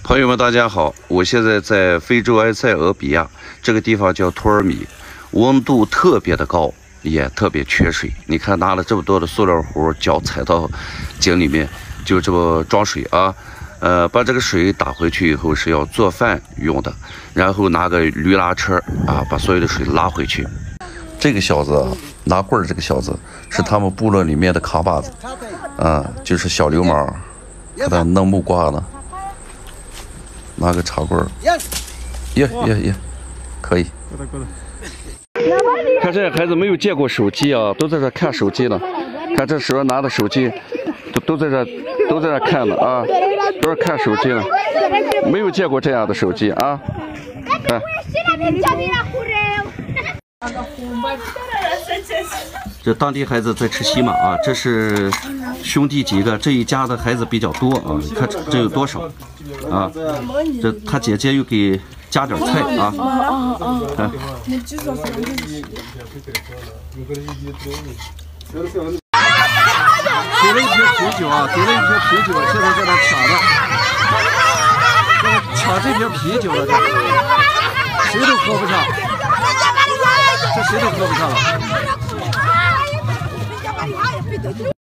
朋友们，大家好！我现在在非洲埃塞俄比亚，这个地方叫托尔米，温度特别的高，也特别缺水。你看，拿了这么多的塑料壶，脚踩到井里面，就这么装水啊。把这个水打回去以后是要做饭用的，然后拿个驴拉车啊，把所有的水拉回去。这个小子拿棍儿，这个小子是他们部落里面的扛把子，就是小流氓，看他弄木瓜呢。拿个茶棍儿，耶，可以。看这孩子没有见过手机啊，都在这看手机呢。看这手上拿的手机，都在这看呢啊，都是看手机呢，没有见过这样的手机啊。这当地孩子在吃西马啊，这是兄弟几个，这一家的孩子比较多啊，你看这有多少啊？这他姐姐又给加点菜啊。给了一瓶啤酒啊，现在在那抢这瓶啤酒了，谁都喝不上，这谁都喝不上了。